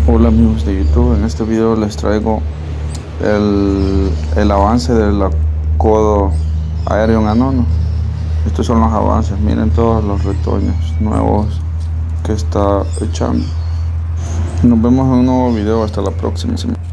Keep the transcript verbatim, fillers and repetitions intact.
Hola amigos de YouTube, en este video les traigo el, el avance del codo Aerion Anono. Estos son los avances, miren todos los retoños nuevos que está echando. Nos vemos en un nuevo video, hasta la próxima semana.